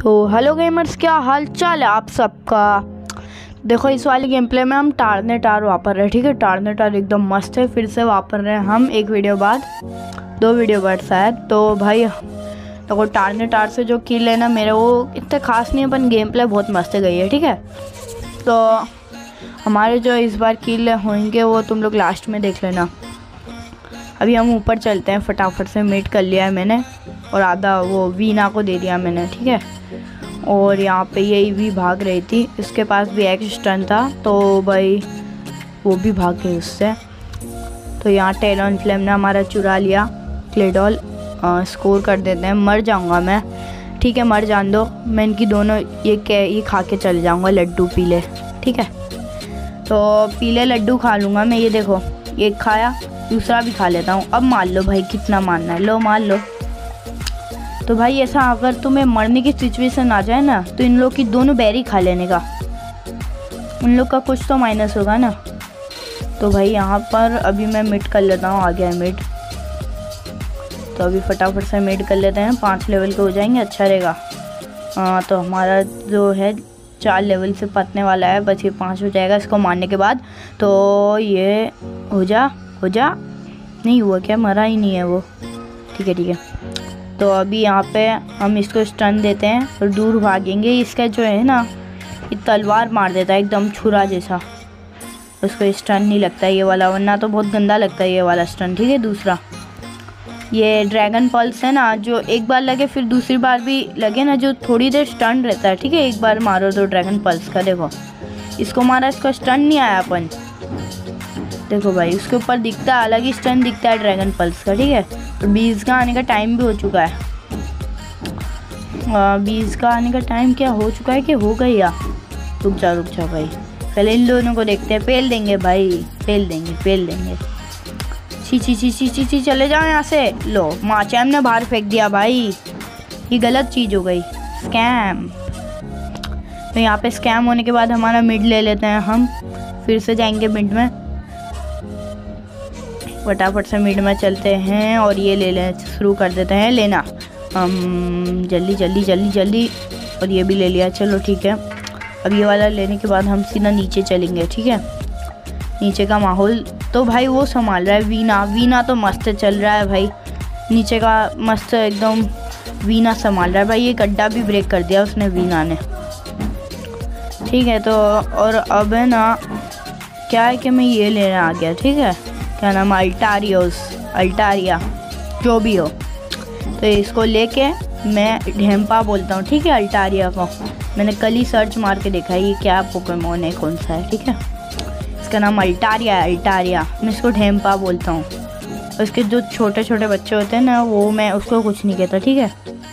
तो hello gamers, क्या हाल चाल है आप सबका। देखो इस वाली गेम प्ले में हम टारनेटार वापर रहे हैं। ठीक है, टारनेटार एकदम मस्त है। फिर से वापर रहे हैं हम एक वीडियो बाद, 2 वीडियो बाद शायद। तो भाई देखो टारनेटार से जो किल है ना मेरे, वो इतने खास नहीं है, पर गेम प्ले बहुत मस्त गई है। ठीक है, तो हमारे जो इस बार किल होंगे वो तुम लोग लास्ट में देख लेना। अभी हम ऊपर चलते हैं, फटाफट से मीट कर लिया है मैंने, और आधा वो वीना को दे दिया मैंने। ठीक है, और यहाँ पे यही भी भाग रही थी, इसके पास भी एक स्टन था, तो भाई वो भी भाग गई उससे। तो यहाँ टेलन फ्लेम ने हमारा चुरा लिया क्लेडॉल। स्कोर कर देते हैं। मर जाऊँगा मैं, ठीक है मर जान दो। मैं इनकी दोनों ये खा के चले जाऊँगा लड्डू पीले। ठीक है, तो पीले लड्डू खा लूँगा मैं। ये देखो एक खाया, दूसरा भी खा लेता हूँ। अब मार लो भाई, कितना मारना है, लो मार लो। तो भाई ऐसा अगर तुम्हें मरने की सिचुएशन आ जाए ना, तो इन लोग की दोनों बैरी खा लेने का, उन लोग का कुछ तो माइनस होगा ना। तो भाई यहाँ पर अभी मैं मिड कर लेता हूँ। आ गया है मिड, तो अभी फटाफट से मिड कर लेते हैं। 5 लेवल के हो जाएंगे, अच्छा रहेगा। तो हमारा जो है 4 लेवल से पतने वाला है, बस ये 5 हो जाएगा इसको मारने के बाद। तो ये हो जा नहीं हुआ क्या, मरा ही नहीं है वो। ठीक है ठीक है, तो अभी यहाँ पे हम इसको स्टन देते हैं और दूर भागेंगे। इसका जो है ना, ये तलवार मार देता है एकदम छुरा जैसा, उसको स्टन नहीं लगता है ये वाला, वरना तो बहुत गंदा लगता है ये वाला स्टन। ठीक है, दूसरा ये ड्रैगन पल्स है ना, जो एक बार लगे फिर दूसरी बार भी लगे ना, जो थोड़ी देर स्टन रहता है। ठीक है, एक बार मारो तो ड्रैगन पल्स का, देखो इसको मारा, इसको स्टन नहीं आया अपन। देखो भाई उसके ऊपर दिखता है, अलग ही स्टन दिखता है ड्रैगन पल्स का। ठीक है, तो 20 का आने का टाइम भी हो चुका है। 20 का आने का टाइम क्या हो चुका है कि हो गई या? रुक जा भाई, पहले इन दोनों को देखते हैं। पेल देंगे भाई, पेल देंगे। ची चले जाओ यहाँ से। लो माचैम ने बाहर फेंक दिया भाई, ये गलत चीज़ हो गई, स्कैम। तो यहाँ पे स्कैम होने के बाद हमारा मिड ले लेते हैं हम, फिर से जाएंगे मिड में। फटाफट से मिड में चलते हैं और ये ले लें, शुरू कर देते हैं लेना। जल्दी, और ये भी ले लिया। चलो ठीक है, अब ये वाला लेने के बाद हम सीधा नीचे चलेंगे। ठीक है, नीचे का माहौल तो भाई वो संभाल रहा है वीना तो मस्त चल रहा है भाई, नीचे का मस्त एकदम वीना संभाल रहा है भाई। ये गड्ढा भी ब्रेक कर दिया उसने, वीना ने। ठीक है, तो और अब है ना क्या है कि मैं ये लेने आ गया। ठीक है, क्या नाम, अल्टारिया जो भी हो, तो इसको लेके मैं ढेम्पा बोलता हूँ। ठीक है, अल्टारिया को मैंने कल ही सर्च मार के देखा है ये क्या पोकेमोन है, कौन सा है। ठीक है, इसका नाम अल्टारिया है, अल्टारिया। मैं इसको ढेम्पा बोलता हूँ। और इसके जो छोटे छोटे बच्चे होते हैं ना, वो मैं उसको कुछ नहीं कहता। ठीक है,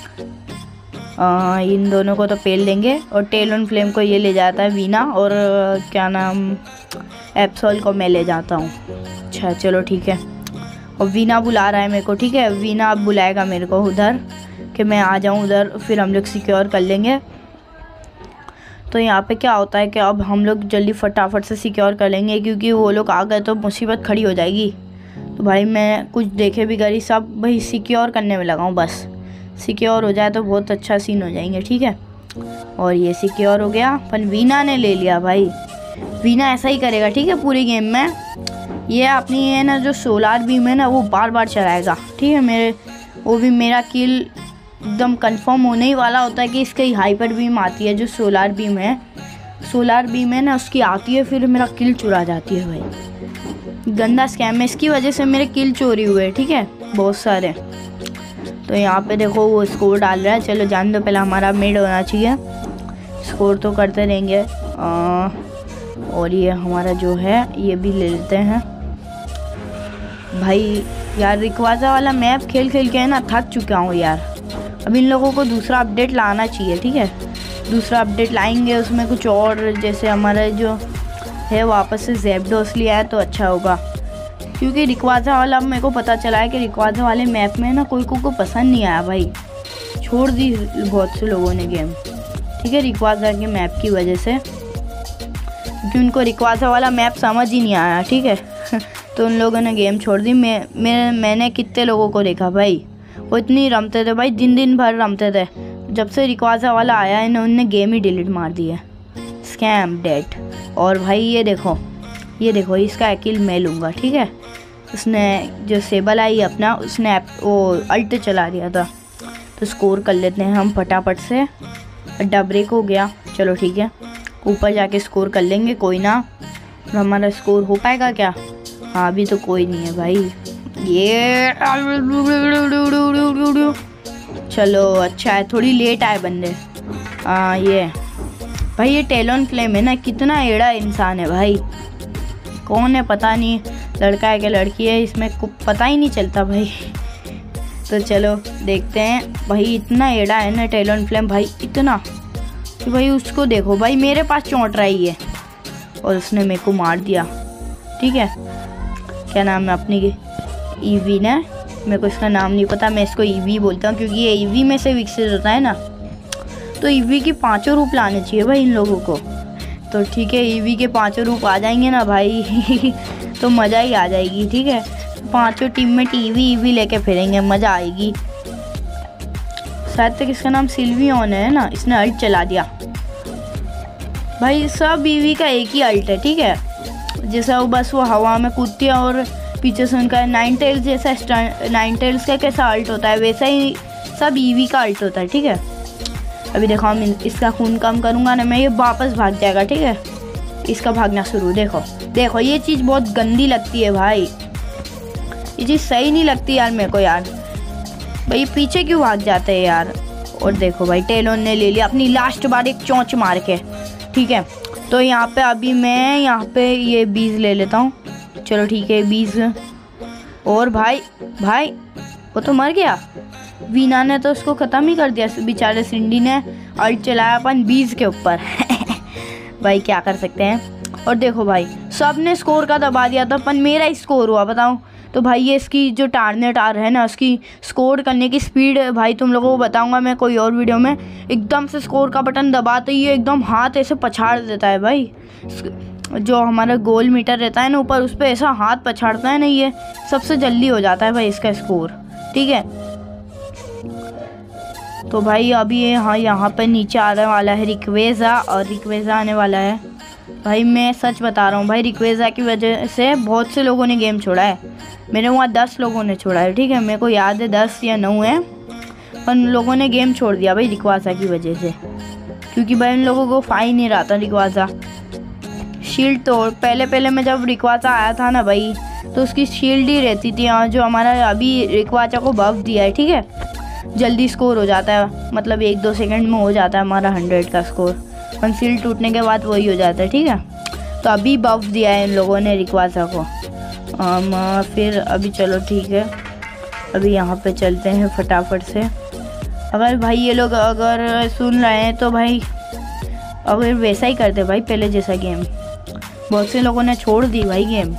इन दोनों को तो पेल देंगे, और टेलन फ्लेम को ये ले जाता है वीना, और क्या नाम एप्सोल को मैं ले जाता हूँ। अच्छा चलो ठीक है, और वीना बुला रहा है मेरे को। ठीक है, वीना अब बुलाएगा मेरे को उधर कि मैं आ जाऊँ उधर, फिर हम लोग सिक्योर कर लेंगे। तो यहाँ पे क्या होता है कि अब हम लोग जल्दी फटाफट से सिक्योर कर लेंगे, क्योंकि वो लोग आ गए तो मुसीबत खड़ी हो जाएगी। तो भाई मैं कुछ देखे भी करी, सब भाई सिक्योर करने में लगा हूँ। बस सिक्योर हो जाए तो बहुत अच्छा सीन हो जाएंगे। ठीक है, और ये सिक्योर हो गया, पर वीना ने ले लिया भाई। वीना ऐसा ही करेगा, ठीक है, पूरी गेम में ये अपनी है ना जो सोलार बीम है ना, वो बार बार चलाएगा। ठीक है, वो भी मेरा किल एकदम कंफर्म होने ही वाला होता है कि इसकी हाइपर बीम आती है, जो सोलार बीम है ना, उसकी आती है, फिर मेरा किल चुरा जाती है भाई। गंदा स्कैम है, इसकी वजह से मेरे किल चोरी हुए। ठीक है, बहुत सारे। तो यहाँ पे देखो वो स्कोर डाल रहा है। चलो जान दो, पहले हमारा मिड होना चाहिए, स्कोर तो करते रहेंगे। और ये हमारा जो है ये भी ले लेते हैं भाई। यार रिक्वाजा वाला मैप खेल के है ना थक चुका हूँ यार। अब इन लोगों को दूसरा अपडेट लाना चाहिए। ठीक है, दूसरा अपडेट लाएंगे, उसमें कुछ और, जैसे हमारा जो है वापस से ज़ैप्डोस लिया है तो अच्छा होगा। क्योंकि रिक्वाजा वाला मेरे को पता चला है कि रिक्वाजा वाले मैप में ना कोई को पसंद नहीं आया भाई, छोड़ दी बहुत से लोगों ने गेम। ठीक है, रिक्वाजा के मैप की वजह से, क्योंकि उनको रिक्वाजा वाला मैप समझ ही नहीं आया। ठीक है तो उन लोगों ने गेम छोड़ दी। मैंने कितने लोगों को देखा भाई, वो इतनी रमते थे भाई, दिन भर रमते थे, जब से रिक्वाजा वाला आया है ना, उनने गेम ही डिलीट मार दी है। Scam date. और भाई ये देखो इसका किल मैं लूँगा, ठीक है। उसने जो सेबल आई अपना, उसने वो अल्ट चला दिया था। तो स्कोर कर लेते हैं हम फटाफट से। अड्डा ब्रेक हो गया, चलो ठीक है, ऊपर जाके स्कोर कर लेंगे, कोई ना। हमारा स्कोर हो पाएगा क्या? हाँ अभी तो कोई नहीं है भाई। ये चलो अच्छा है, थोड़ी लेट आए बंदे। ये भाई ये टेलोन फ्लेम है ना, कितना एड़ा इंसान है भाई। कौन है पता नहीं, लड़का है क्या लड़की है, इसमें पता ही नहीं चलता भाई। तो चलो देखते हैं। भाई इतना एड़ा है ना टेलोन फ्लेम भाई, इतना कि भाई उसको देखो भाई, मेरे पास चोंट रही है और उसने मेरे को मार दिया, ठीक है। क्या नाम है अपनी, ईवी ने, मेरे को इसका नाम नहीं पता, मैं इसको ईवी बोलता हूँ क्योंकि ये ईवी में से विकसित होता है ना। तो ईवी की 5 रूप लाने चाहिए भाई इन लोगों को। तो ठीक है, ईवी के 5 रूप आ जाएंगे ना भाई तो मज़ा ही आ जाएगी, ठीक है। 5 टीम में ईवी लेके फिरेंगे, मज़ा आएगी। शायद तक इसका नाम सिल्वियन है ना, इसने अल्ट चला दिया भाई। सब ईवी का एक ही अल्ट है, ठीक है। जैसा वो बस वो हवा में कूदती है और पीछे से उनका 9 टेल्स जैसा, 9 टेल्स का कैसा अल्ट होता है वैसा ही सब ईवी का अल्ट होता है, ठीक है। अभी देखो हम इसका खून कम करूँगा ना मैं, ये वापस भाग जाएगा, ठीक है। इसका भागना शुरू, देखो ये चीज़ बहुत गंदी लगती है भाई, ये चीज़ सही नहीं लगती यार मेरे को यार। भाई पीछे क्यों भाग जाते हैं यार। और देखो भाई टेलोन ने ले लिया अपनी लास्ट बार एक चोंच मार के, ठीक है। तो यहाँ पे अभी मैं यहाँ पे ये 20 ले लेता हूँ, चलो ठीक है 20। और भाई वो तो मर गया, वीना ने तो उसको ख़त्म ही कर दिया बेचारे। सिंडी ने अल्ट चलाया अपन 20 के ऊपर भाई क्या कर सकते हैं। और देखो भाई सब ने स्कोर का दबा दिया था, अपन मेरा ही स्कोर हुआ बताऊं। तो भाई ये इसकी जो टार है ना, उसकी स्कोर करने की स्पीड भाई तुम लोगों को बताऊंगा मैं कोई और वीडियो में। एकदम से स्कोर का बटन दबाते ही एकदम हाथ ऐसे पछाड़ देता है भाई। जो हमारा गोल मीटर रहता है ना ऊपर, उस पर ऐसा हाथ पछाड़ता है ना, ये सबसे जल्दी हो जाता है भाई इसका स्कोर, ठीक है। तो भाई अभी यहाँ पे नीचे आने वाला है रिक्वेजा, और रिक्वेजा आने वाला है भाई। मैं सच बता रहा हूँ भाई, रिक्वेजा की वजह से बहुत से लोगों ने गेम छोड़ा है। मेरे वहाँ 10 लोगों ने छोड़ा है, ठीक है। मेरे को याद है 10 या 9 है, पर उन लोगों ने गेम छोड़ दिया भाई रिक्वेजा की वजह से, क्योंकि भाई उन लोगों को फाइन नहीं रहा था रिक्वेजा। शील्ड तोड़, पहले मैं जब रिक्वेजा आया था ना भाई, तो उसकी शील्ड ही रहती थी। जो हमारा अभी रिक्वेजा को बफ दिया है, ठीक है, जल्दी स्कोर हो जाता है, मतलब 1-2 सेकंड में हो जाता है हमारा 100 का स्कोर। पर शील्ड टूटने के बाद वही हो जाता है, ठीक है। तो अभी बफ दिया है इन लोगों ने रिक्वेजा को। फिर अभी चलो ठीक है, अभी यहाँ पे चलते हैं फटाफट से। अगर भाई ये लोग अगर सुन रहे हैं तो भाई अगर वैसा ही करते भाई पहले जैसा गेम। बहुत से लोगों ने छोड़ दी भाई गेम।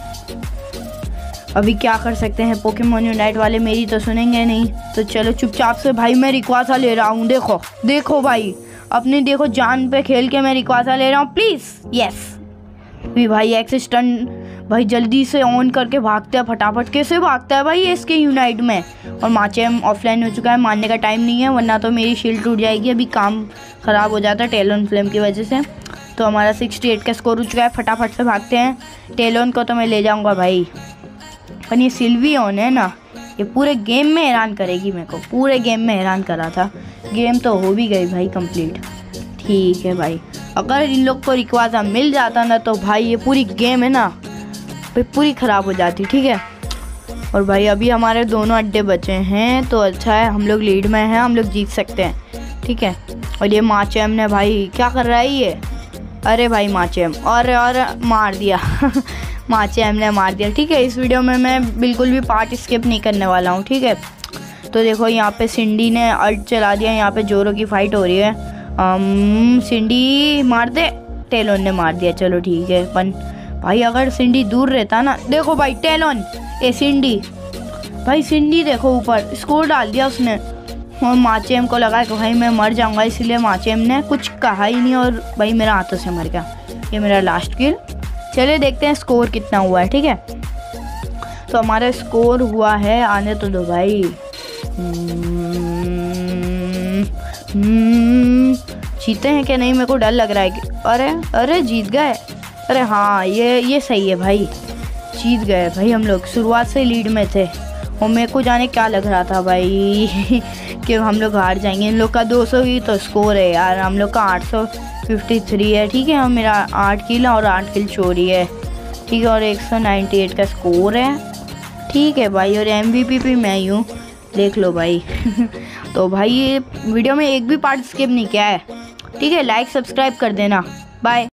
अभी क्या कर सकते हैं, पोकेमॉन यूनाइट वाले मेरी तो सुनेंगे नहीं। तो चलो चुपचाप से भाई मैं रिक्वेजा ले रहा हूँ। देखो भाई अपनी देखो जान पे खेल के मैं रिक्वेजा ले रहा हूँ, प्लीज़। यस भी भाई एक्स स्टन भाई जल्दी से ऑन करके भागता है फटाफट। कैसे भागता है भाई इसके यूनाइट में। और माचेम ऑफलाइन हो चुका है, मारने का टाइम नहीं है, वरना तो मेरी शील्ड टूट जाएगी। अभी काम ख़राब हो जाता है टेलोन फ्लेम की वजह से। तो हमारा 68 का स्कोर हो चुका है, फटाफट से भागते हैं। टेलोन को तो मैं ले जाऊँगा भाई, पर ये सिल्वियन है ना, ये पूरे गेम में हैरान करेगी मेरे को। पूरे गेम में हैरान करा था, गेम तो हो भी गई भाई कंप्लीट, ठीक है भाई। अगर इन लोग को रिक्वेजा मिल जाता ना तो भाई ये पूरी गेम है ना भाई पूरी ख़राब हो जाती, ठीक है। और भाई अभी हमारे दोनों अड्डे बचे हैं, तो अच्छा है हम लोग लीड में हैं, हम लोग जीत सकते हैं, ठीक है। और ये माचेम ने भाई क्या कर रहा है ये, अरे भाई माचेम और मार दिया माचेम ने मार दिया, ठीक है। इस वीडियो में मैं बिल्कुल भी पार्ट स्किप नहीं करने वाला हूँ, ठीक है। तो देखो यहाँ पे सिंडी ने अल्ट चला दिया, यहाँ पे जोरो की फाइट हो रही है। सिंडी मार दे, टेलोन ने मार दिया, चलो ठीक है। पर भाई अगर सिंडी दूर रहता ना, देखो भाई टेलोन ए सिंडी, भाई सिंडी देखो ऊपर स्कोर डाल दिया उसने। और माचेम को लगा कि भाई मैं मर जाऊंगा, इसलिए माचेम ने कुछ कहा ही नहीं और भाई मेरा हाथों से मर गया। ये मेरा लास्ट किल। चलिए देखते हैं स्कोर कितना हुआ है, ठीक है। तो हमारा स्कोर हुआ है, आने तो दो भाई, जीते हैं कि नहीं, मेरे को डर लग रहा है कि अरे जीत गए। अरे हाँ, ये सही है भाई, जीत गए भाई। हम लोग शुरुआत से लीड में थे और मेरे को जाने क्या लग रहा था भाई कि हम लोग हार जाएंगे। इन लोग का 200 ही तो स्कोर है यार, हम लोग का 853 है। ठीक है, हम मेरा 8 किल और 8 किल चोरी है। ठीक है, और 198 का स्कोर है। ठीक है भाई, और MVP भी मैं ही हूँ, देख लो भाई तो भाई ये वीडियो में एक भी पार्ट स्किप नहीं किया है। ठीक है, लाइक सब्सक्राइब कर देना। बाय।